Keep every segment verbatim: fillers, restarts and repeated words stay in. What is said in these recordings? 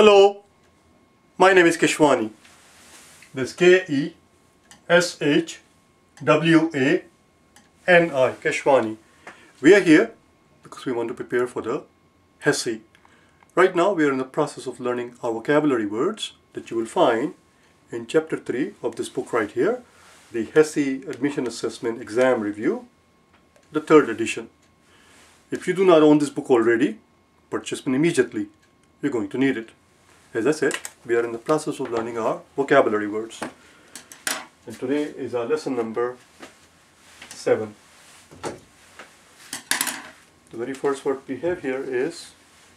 Hello, my name is Keshwani. This K E S H W A N I, Keshwani. We are here because we want to prepare for the HESI. Right now we are in the process of learning our vocabulary words that you will find in chapter three of this book right here, the HESI Admission Assessment Exam Review, the third edition. If you do not own this book already, purchase it immediately. You're going to need it. As I said, we are in the process of learning our vocabulary words. And today is our lesson number seven. The very first word we have here is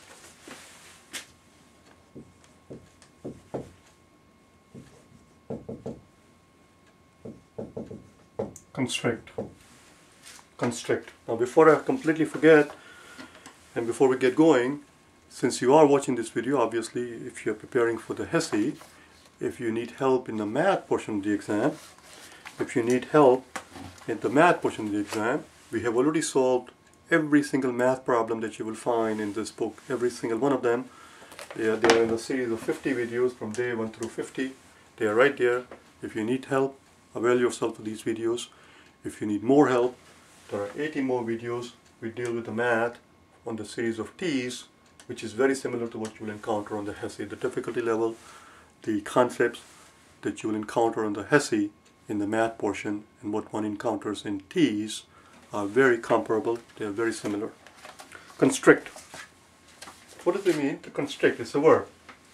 constrict. Constrict. Now before I completely forget and before we get going, since you are watching this video, obviously if you're preparing for the HESI, if you need help in the math portion of the exam, if you need help in the math portion of the exam, we have already solved every single math problem that you will find in this book, every single one of them. They are, they are in a series of fifty videos from day one through fifty. They are right there. If you need help, avail yourself of these videos. If you need more help, there are eighty more videos. We deal with the math on the series of T's, which is very similar to what you will encounter on the HESI. The difficulty level, the concepts that you will encounter on the HESI in the math portion and what one encounters in T's are very comparable. They are very similar. Constrict. What does it mean to constrict? It's a verb.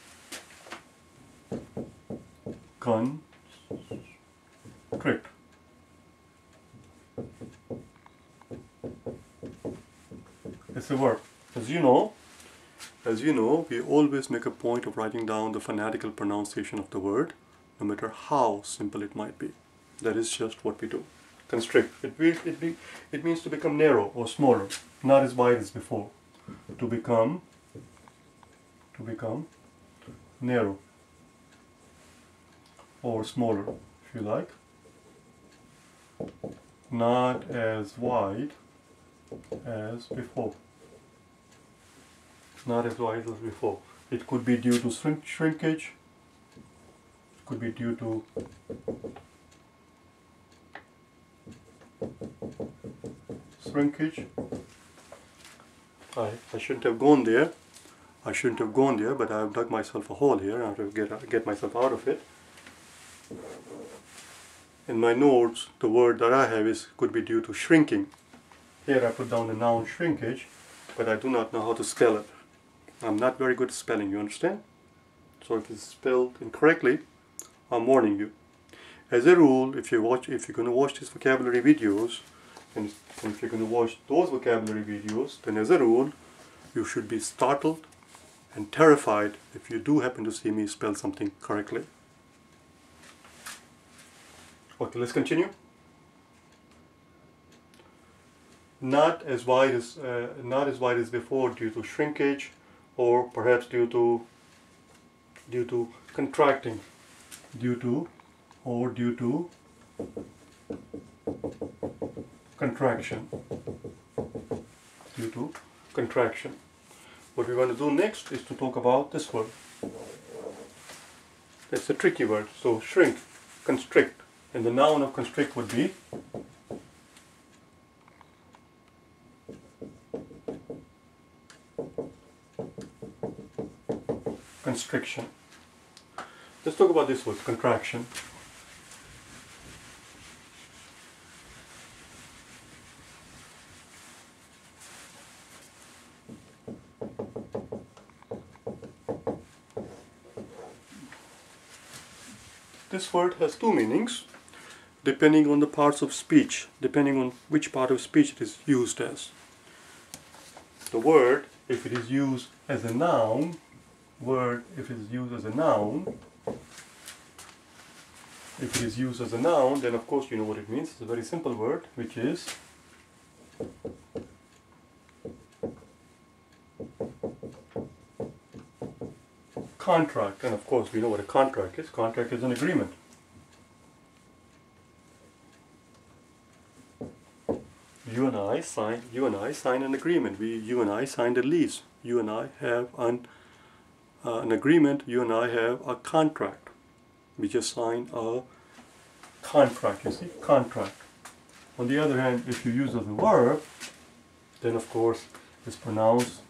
Constrict. It's a verb. As you know, As you know, we always make a point of writing down the phonetical pronunciation of the word, no matter how simple it might be. That is just what we do. Constrict. It, be, it, be, it means to become narrow or smaller, not as wide as before. To become, to become narrow or smaller, if you like. Not as wide as before. Not as wide as before. It could be due to shrink shrinkage. It could be due to shrinkage. I, I shouldn't have gone there. I shouldn't have gone there, but I've dug myself a hole here. I have to get, get myself out of it. In my notes, the word that I have is could be due to shrinking. Here I put down the noun shrinkage, but I do not know how to spell it. I'm not very good at spelling, you understand? So if it's spelled incorrectly, I'm warning you. As a rule, if you watch, if you're going to watch these vocabulary videos, and if you're going to watch those vocabulary videos, then as a rule, you should be startled and terrified if you do happen to see me spell something correctly. Okay, let's continue. Not as wide as uh, not as wide as before due to shrinkage, or perhaps due to due to contracting, due to or due to contraction, due to contraction. What we want to do next is to talk about this word. It's a tricky word. So shrink, constrict, and the noun of constrict would be constriction. Let's talk about this word, contraction. This word has two meanings, depending on the parts of speech, depending on which part of speech it is used as. The word, if it is used as a noun, word if it is used as a noun, if it is used as a noun, then of course you know what it means. It's a very simple word, which is contract. And of course we know what a contract is. Contract is an agreement. You and I sign. You and I sign an agreement. We, you and I signed a lease. You and I have an uh, an agreement, you and I have a contract. We just signed a contract, you see, contract. On the other hand, if you use as a verb, then of course it's pronounced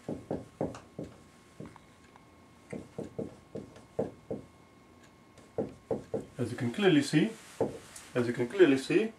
as you can clearly see, as you can clearly see,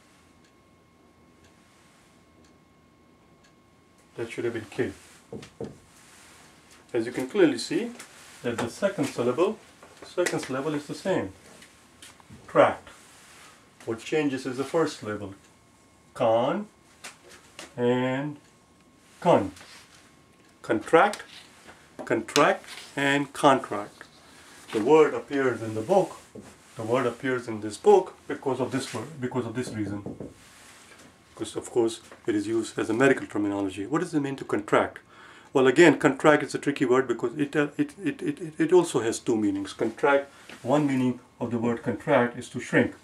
that should have been K. As you can clearly see, that the second syllable, second syllable is the same. Tract. What changes is the first syllable. Con and con. Contract, contract and contract. The word appears in the book. The word appears in this book because of this word, because of this reason. Because of course it is used as a medical terminology. What does it mean to contract? Well, again, contract is a tricky word because it, uh, it, it, it, it also has two meanings. Contract, one meaning of the word contract is to shrink.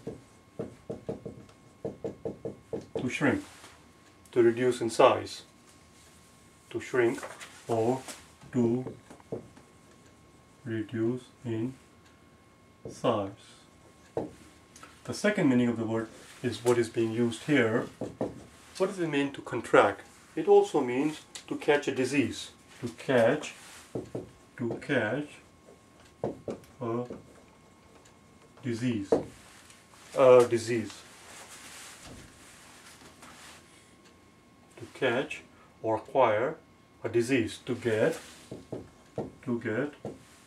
To shrink. To reduce in size. To shrink or to reduce in size. The second meaning of the word is what is being used here. What does it mean to contract? It also means to catch a disease. To catch, to catch a disease. A disease. To catch or acquire a disease. To get, to get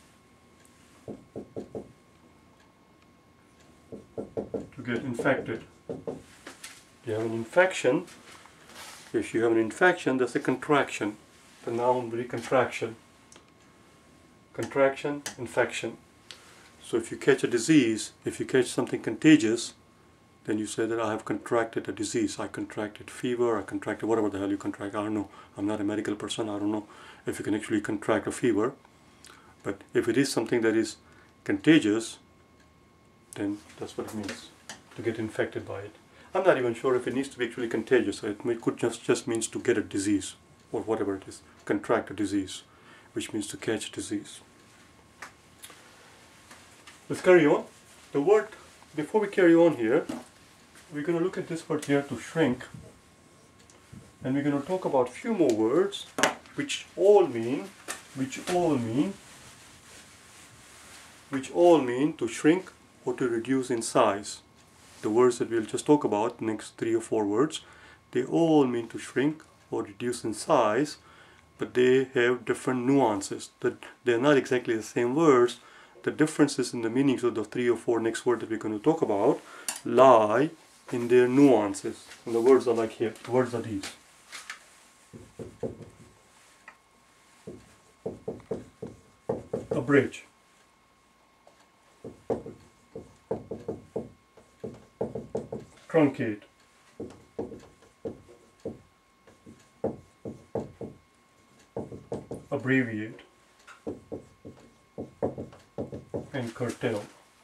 to get infected. You have an infection. If you have an infection, that's a contraction. The noun will be contraction. Contraction, infection. So if you catch a disease, if you catch something contagious, then you say that I have contracted a disease. I contracted fever, I contracted whatever the hell you contract. I don't know. I'm not a medical person. I don't know if you can actually contract a fever. But if it is something that is contagious, then that's what it means, to get infected by it. I'm not even sure if it needs to be actually contagious. It may, could just, just means to get a disease, or whatever it is, contract a disease, which means to catch disease. Let's carry on. The word, before we carry on here, we're going to look at this word here, to shrink, and we're going to talk about a few more words, which all mean, which all mean, which all mean to shrink or to reduce in size. The words that we'll just talk about, next three or four words, they all mean to shrink or reduce in size, but they have different nuances. That they're not exactly the same words. The differences in the meanings of the three or four next words that we're going to talk about lie in their nuances. And the words are like here. The words are these. Abridge. Truncate. Abbreviate. And curtail.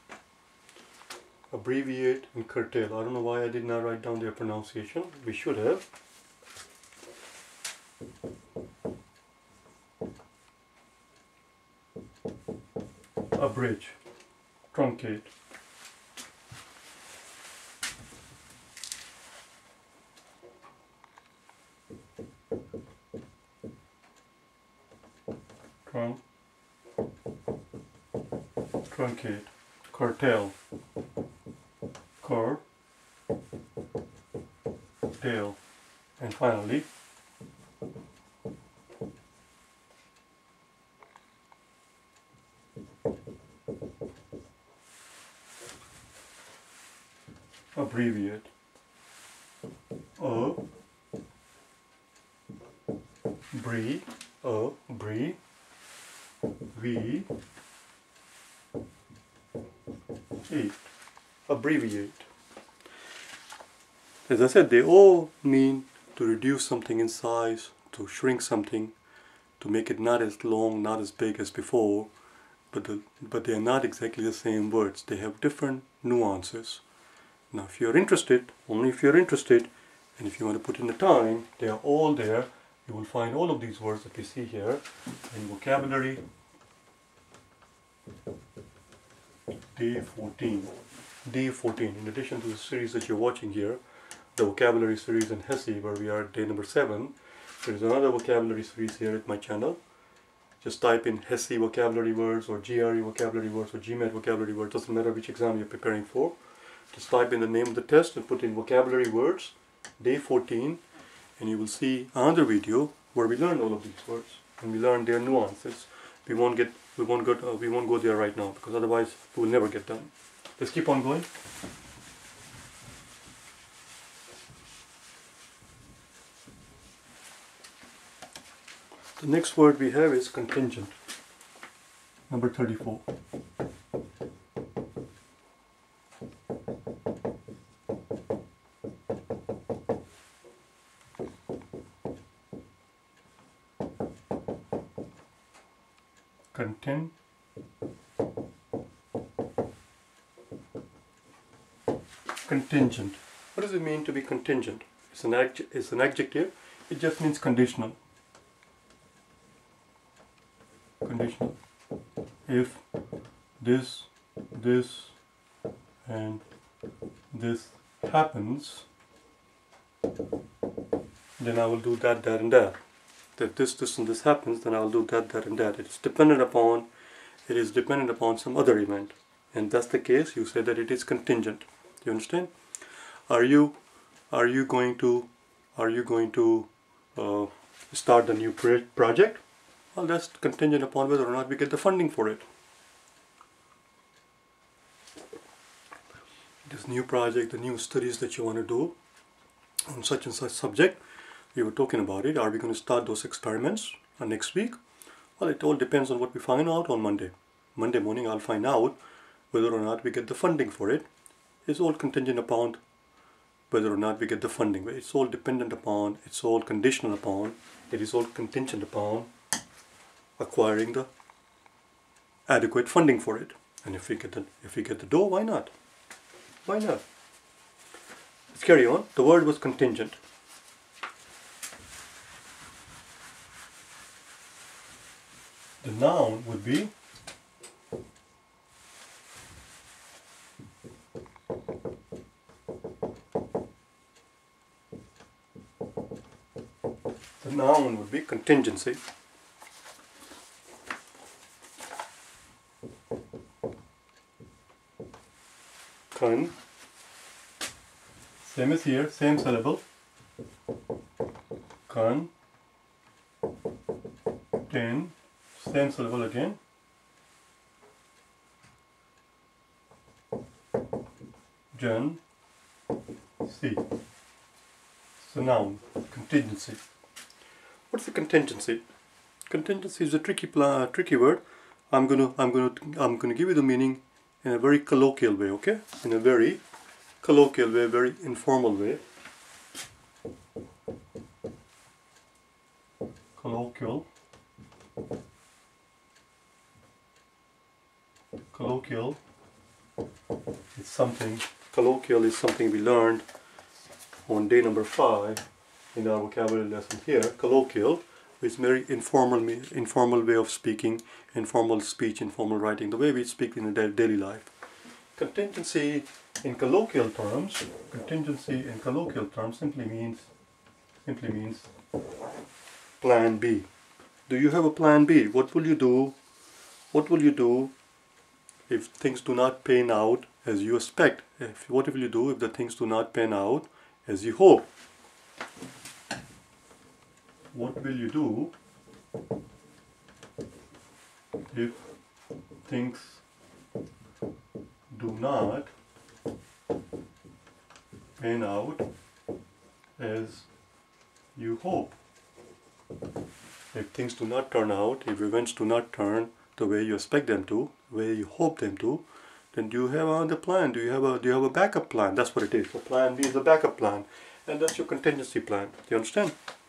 Abbreviate and curtail. I don't know why I did not write down their pronunciation. We should have. Abridge. Truncate. Trunk, truncate, curtail, cur, tail, and finally abbreviate. A, bree, a, bree, V, eight. Abbreviate. As I said, they all mean to reduce something in size, to shrink something, to make it not as long, not as big as before, but, the, but they are not exactly the same words. They have different nuances. Now if you're interested, only if you're interested, and if you want to put in the time, they are all there. You will find all of these words that we see here in vocabulary, Day fourteen. Day fourteen. In addition to the series that you're watching here, the vocabulary series in Hesse, where we are at day number seven, there is another vocabulary series here at my channel. Just type in Hesse vocabulary words or G R E vocabulary words or GMAT vocabulary words, doesn't matter which exam you're preparing for. Just type in the name of the test and put in vocabulary words, day fourteen, and you will see another video where we learn all of these words and we learn their nuances. We won't get, we won't go, uh, we won't go there right now because otherwise we will never get done. Let's keep on going. The next word we have is contingent, number thirty-four. Content, contingent. What does it mean to be contingent? It's an, adj it's an adjective. It just means conditional. Conditional. If this, this, and this happens, then I will do that, that, and that. If this, this, and this happens, then I will do that, that, and that. It is dependent upon, it is dependent upon some other event, and that's the case. You say that it is contingent. Do you understand? Are you, are you going to, are you going to uh, start the new project? Well, that's contingent upon whether or not we get the funding for it. This new project, the new studies that you want to do on such and such subject, we were talking about it. Are we going to start those experiments uh, next week? Well, it all depends on what we find out on Monday. Monday morning I'll find out whether or not we get the funding for it. It's all contingent upon whether or not we get the funding. It's all dependent upon, it's all conditional upon, it is all contingent upon acquiring the adequate funding for it. And if we get the, if we get the dough, why not? Why not? Let's carry on. The word was contingent. The noun would be the noun would be contingency. Con, same as here, same syllable. Con, ten, same syllable again. Gen, C. So noun, contingency. What's the contingency? Contingency is a tricky, uh, tricky word. I'm gonna, I'm gonna, I'm gonna give you the meaning in a very colloquial way, okay? In a very colloquial way, very informal way. Colloquial. Colloquial. It's something, colloquial is something we learned on day number five in our vocabulary lesson here. Colloquial is very informal, informal way of speaking, informal speech, informal writing, the way we speak in a daily life. Contingency in colloquial terms, contingency in colloquial terms simply means, simply means plan B. Do you have a plan B? What will you do? What will you do if things do not pan out as you expect? If, what will you do if the things do not pan out as you hope? What will you do if things do not pan out as you hope? If things do not turn out, if events do not turn the way you expect them to, the way you hope them to, then do you have another plan? Do you have a do you have a backup plan? That's what it is. A plan B is a backup plan, and that's your contingency plan. Do you understand?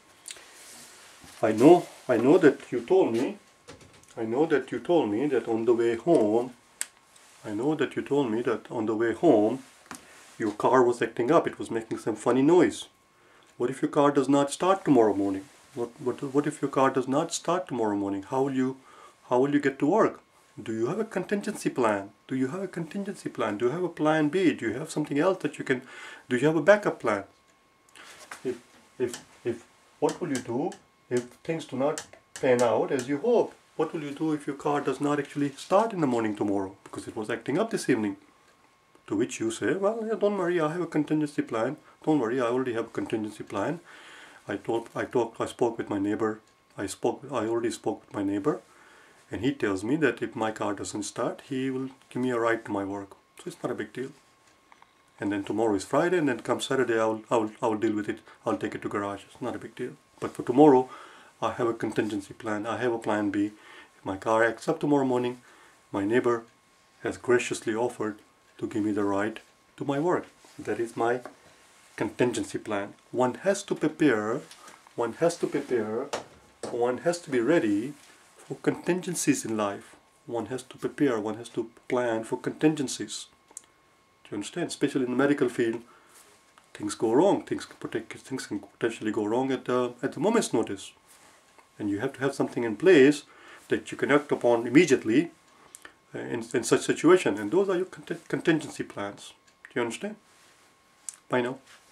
I know, I know that you told me, I know that you told me that on the way home, I know that you told me that on the way home, your car was acting up. It was making some funny noise. What if your car does not start tomorrow morning? What, what, what if your car does not start tomorrow morning? How will you, how will you get to work? Do you have a contingency plan? Do you have a contingency plan? Do you have a plan B? Do you have something else that you can, do you have a backup plan? If, if, if, what will you do if things do not pan out as you hope? What will you do if your car does not actually start in the morning tomorrow because it was acting up this evening? To which you say, well, yeah, don't worry, I have a contingency plan. Don't worry, I already have a contingency plan. I told, I talked, I spoke with my neighbor. I spoke, I already spoke with my neighbor, and he tells me that if my car doesn't start, he will give me a ride to my work. So it's not a big deal. And then tomorrow is Friday, and then come Saturday, I will, I will, I will deal with it. I'll take it to garage. It's not a big deal. But for tomorrow, I have a contingency plan. I have a plan B. If my car acts up tomorrow morning, my neighbor has graciously offered to give me the ride to my work. That is my contingency plan. One has to prepare, one has to prepare, one has to be ready for contingencies in life. One has to prepare, one has to plan for contingencies. Do you understand? Especially in the medical field, things go wrong. Things can, protect, things can potentially go wrong at the, at the moment's notice. And you have to have something in place that you can act upon immediately uh, in, in such situation. And those are your cont contingency plans. Do you understand? Bye now.